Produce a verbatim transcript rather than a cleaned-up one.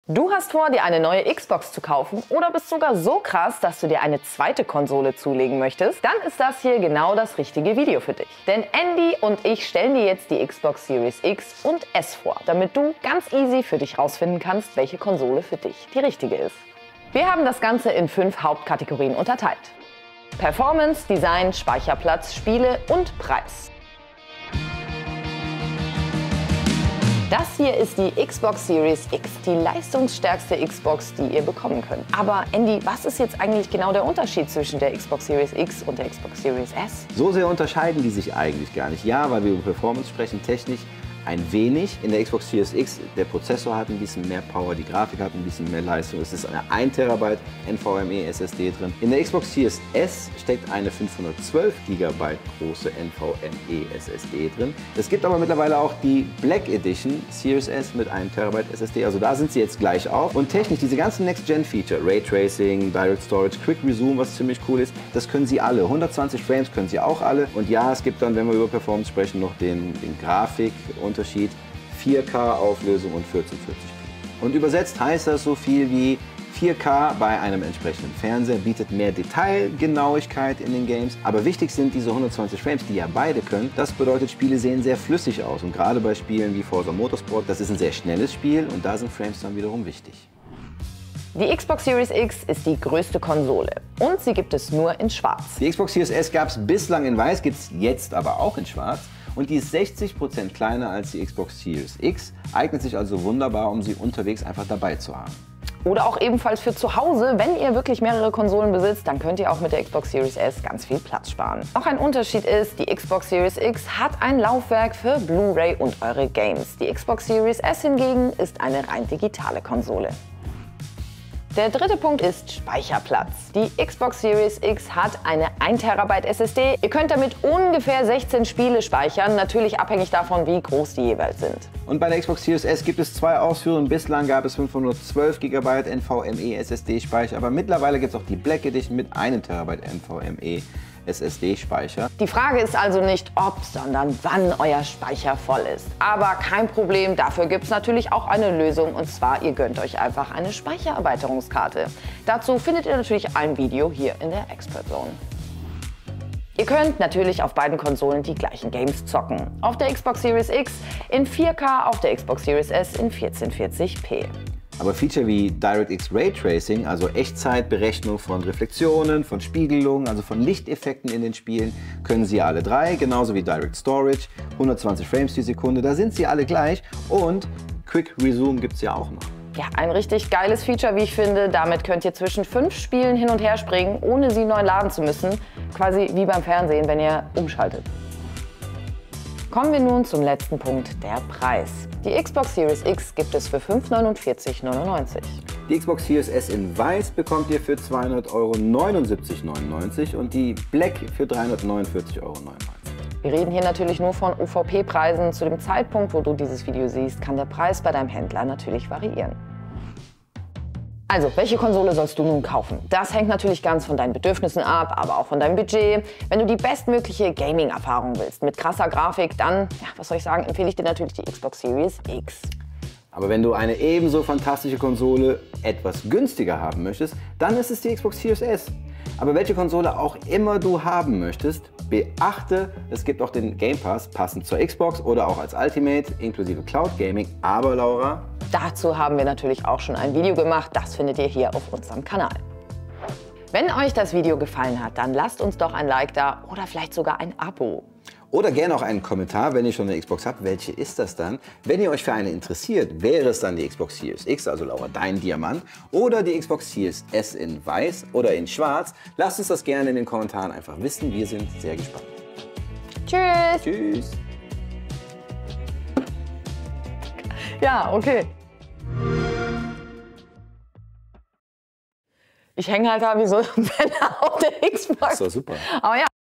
Du hast vor, dir eine neue Xbox zu kaufen oder bist sogar so krass, dass du dir eine zweite Konsole zulegen möchtest? Dann ist das hier genau das richtige Video für dich. Denn Andy und ich stellen dir jetzt die Xbox Series X und S vor, damit du ganz easy für dich rausfinden kannst, welche Konsole für dich die richtige ist. Wir haben das Ganze in fünf Hauptkategorien unterteilt: Performance, Design, Speicherplatz, Spiele und Preis. Das hier ist die Xbox Series X, die leistungsstärkste Xbox, die ihr bekommen könnt. Aber Andy, was ist jetzt eigentlich genau der Unterschied zwischen der Xbox Series X und der Xbox Series S? So sehr unterscheiden die sich eigentlich gar nicht. Ja, weil wir über Performance sprechen, technisch ein wenig. In der Xbox Series X, der Prozessor hat ein bisschen mehr Power, die Grafik hat ein bisschen mehr Leistung. Es ist eine ein Terabyte NVMe S S D drin. In der Xbox Series S steckt eine fünfhundertzwölf Gigabyte große NVMe S S D drin. Es gibt aber mittlerweile auch die Black Edition Series S mit einem Terabyte S S D. Also da sind sie jetzt gleich auf. Und technisch, diese ganzen Next-Gen-Feature, Raytracing, Direct Storage, Quick Resume, was ziemlich cool ist, das können sie alle. hundertzwanzig Frames können sie auch alle. Und ja, es gibt dann, wenn wir über Performance sprechen, noch den, den Grafik- Unterschied vier K Auflösung und vierzehnhundertvierzig p. Und übersetzt heißt das so viel wie vier K bei einem entsprechenden Fernseher bietet mehr Detailgenauigkeit in den Games. Aber wichtig sind diese hundertzwanzig Frames, die ja beide können. Das bedeutet, Spiele sehen sehr flüssig aus. Und gerade bei Spielen wie Forza Motorsport, das ist ein sehr schnelles Spiel und da sind Frames dann wiederum wichtig. Die Xbox Series X ist die größte Konsole und sie gibt es nur in Schwarz. Die Xbox Series S gab es bislang in Weiß, gibt es jetzt aber auch in Schwarz. Und die ist sechzig Prozent kleiner als die Xbox Series X, eignet sich also wunderbar, um sie unterwegs einfach dabei zu haben. Oder auch ebenfalls für zu Hause, wenn ihr wirklich mehrere Konsolen besitzt, dann könnt ihr auch mit der Xbox Series S ganz viel Platz sparen. Noch ein Unterschied ist, die Xbox Series X hat ein Laufwerk für Blu-ray und eure Games. Die Xbox Series S hingegen ist eine rein digitale Konsole. Der dritte Punkt ist Speicherplatz. Die Xbox Series X hat eine ein Terabyte S S D. Ihr könnt damit ungefähr sechzehn Spiele speichern, natürlich abhängig davon, wie groß die jeweils sind. Und bei der Xbox Series S gibt es zwei Ausführungen. Bislang gab es fünfhundertzwölf Gigabyte NVMe S S D-Speicher, aber mittlerweile gibt es auch die Black Edition mit einem Terabyte NVMe S S D-Speicher. Die Frage ist also nicht ob, sondern wann euer Speicher voll ist. Aber kein Problem, dafür gibt es natürlich auch eine Lösung, und zwar ihr gönnt euch einfach eine Speichererweiterungskarte. Dazu findet ihr natürlich ein Video hier in der Expert Zone. Ihr könnt natürlich auf beiden Konsolen die gleichen Games zocken. Auf der Xbox Series X in vier K, auf der Xbox Series S in vierzehnhundertvierzig p. Aber Feature wie DirectX Raytracing, also Echtzeitberechnung von Reflexionen, von Spiegelungen, also von Lichteffekten in den Spielen, können sie alle drei, genauso wie Direct Storage, hundertzwanzig Frames die Sekunde, da sind sie alle gleich, und Quick Resume gibt es ja auch noch. Ja, ein richtig geiles Feature, wie ich finde. Damit könnt ihr zwischen fünf Spielen hin und her springen, ohne sie neu laden zu müssen. Quasi wie beim Fernsehen, wenn ihr umschaltet. Kommen wir nun zum letzten Punkt, der Preis. Die Xbox Series X gibt es für fünfhundertneunundvierzig neunundneunzig. Die Xbox Series S in Weiß bekommt ihr für zweihundert neunundneunzig Euro und die Black für dreihundertneunundvierzig Euro neunundneunzig. Wir reden hier natürlich nur von U V P-Preisen. Zu dem Zeitpunkt, wo du dieses Video siehst, kann der Preis bei deinem Händler natürlich variieren. Also, welche Konsole sollst du nun kaufen? Das hängt natürlich ganz von deinen Bedürfnissen ab, aber auch von deinem Budget. Wenn du die bestmögliche Gaming-Erfahrung willst, mit krasser Grafik, dann, ja, was soll ich sagen, empfehle ich dir natürlich die Xbox Series X. Aber wenn du eine ebenso fantastische Konsole etwas günstiger haben möchtest, dann ist es die Xbox Series S. Aber welche Konsole auch immer du haben möchtest, beachte, es gibt auch den Game Pass passend zur Xbox oder auch als Ultimate inklusive Cloud Gaming. Aber Laura, dazu haben wir natürlich auch schon ein Video gemacht, das findet ihr hier auf unserem Kanal. Wenn euch das Video gefallen hat, dann lasst uns doch ein Like da oder vielleicht sogar ein Abo. Oder gerne auch einen Kommentar, wenn ihr schon eine Xbox habt. Welche ist das dann? Wenn ihr euch für eine interessiert, wäre es dann die Xbox Series X, also Laura, dein Diamant, oder die Xbox Series S in Weiß oder in Schwarz? Lasst uns das gerne in den Kommentaren einfach wissen. Wir sind sehr gespannt. Tschüss! Tschüss! Ja, okay. Ich hänge halt da wie so ein Penner auf der Xbox. Das ist doch super. Aber ja.